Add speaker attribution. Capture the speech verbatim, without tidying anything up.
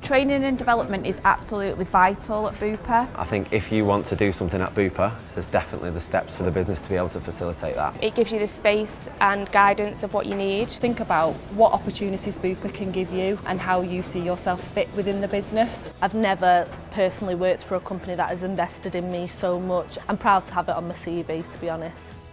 Speaker 1: Training and development is absolutely vital at Bupa.
Speaker 2: I think if you want to do something at Bupa, there's definitely the steps for the business to be able to facilitate that.
Speaker 3: It gives you the space and guidance of what you need.
Speaker 4: Think about what opportunities Bupa can give you and how you see yourself fit within the business.
Speaker 5: I've never personally worked for a company that has invested in me so much. I'm proud to have it on my C V, to be honest.